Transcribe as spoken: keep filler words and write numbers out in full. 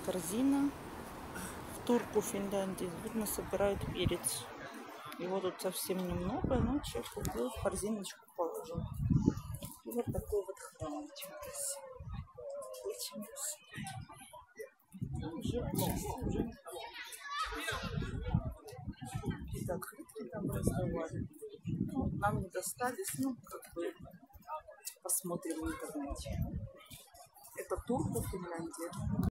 корзина. В Турку, Финляндии, видно, собирают перец. Его тут совсем немного, но человек купил, в корзиночку положил. И вот такой вот хламчик. Очень красивый. Так, хлебки там раздавали. Ну, нам не достались, ну, как бы, посмотрим в интернете. Это Турку, Финляндия.